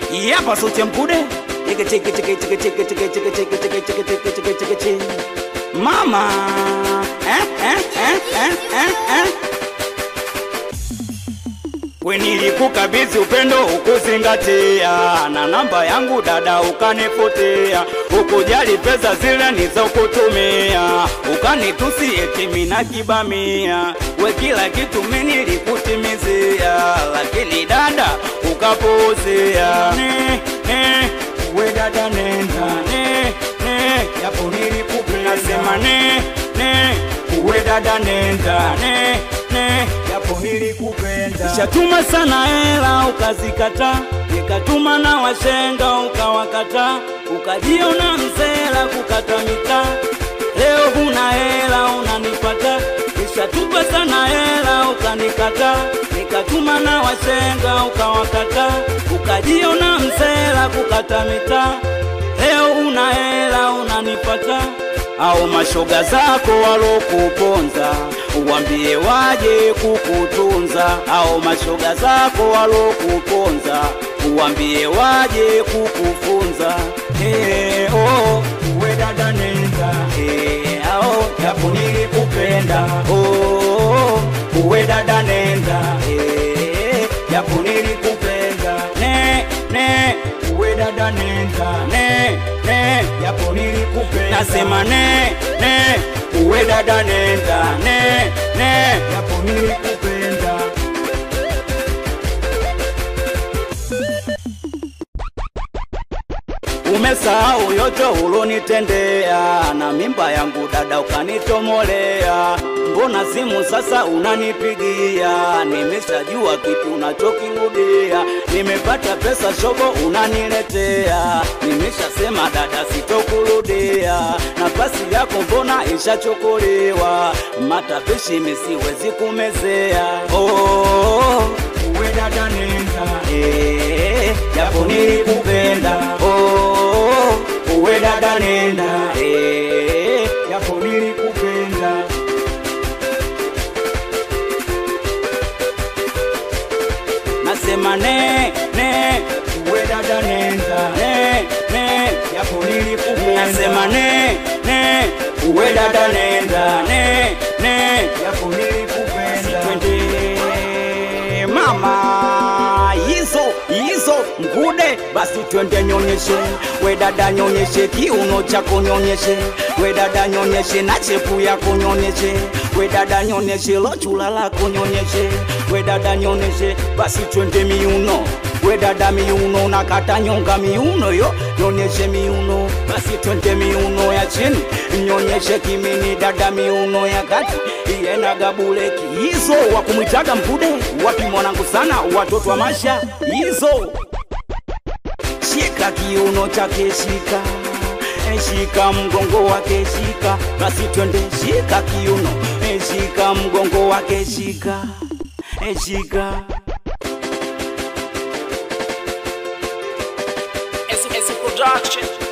Hapa sauti ya Mkude. Mama. We nilikukabidhi upendo ukuzingatia, na namba yangu dada ukanifutia, ukujali pesa zile nizokutumia, ukanitusi eti mina kibamia. We kila kitu mimi nilikutimizia, lakini dada ukapuuzia. We dada nenda yapo nilikupenda, nasema we dada nenda yapo nilikupenda. Nishatuma sana hela ukazikata, nikatuma na washenga ukawakata, ukajiona mzela kukata mita. Leo huna hela unanipata. Nishatuma sana hela ukanikata, nikatuma na washenga ukawakata, ukajiona mzela kukata mita. Leo huna hela unanipata. Au mashoga zako walokuponza, uambie waje kukutunza. Au mashoga zako walokuponza, uambie waje kukufunza. We dada nenda yapo nilikupenda. We dada nenda yapo nilikupenda. We dada nenda yapo nilikupenda. Nasema we dada nenda yapo nilikupenda. Umesahau yote ulonitendea, na mimba yangu dada ukanitomolea. Mbona simu sasa unanipigia? Nimeshajua kitu unachokirudia. Nimepata pesa shogo unaniletea, nimeshasema dada sitokurudia. Nafasi yako mbona ishachokolewa, matapishi mimi siwezi kumezea. We dada nenda yapo nilikupenda. We dada nenda yapo nilikupenda. Nasema we dada nenda yapo nilikupenda. Nasema we dada nenda yapo nilikupenda. Twende mama, hizo Mkude, basi twende nyonyeshe. We dada nyonyeshe kiuno chako nyonyeshe. We dada nyonyeshe na chepu yako nyonyeshe. We dada nyonyeshe lochula lako nyonyeshe. We dada nyonyeshe, basi twende miuno. We dada miuno nakata nyonga miuno yo, nyonyeshe miuno. Basi twende miuno ya chini, nyonyeshe kimini. Dada miuno ya kati iena gabuleki. Hizo wakumwitaga Mkude, wapi mwanangu sana watoto wa Masha. Hizo shika kiuno chake shika, shika mgongo wake shika. Basi twende shika kiuno, shika mgongo wake shika, shika. It's a production.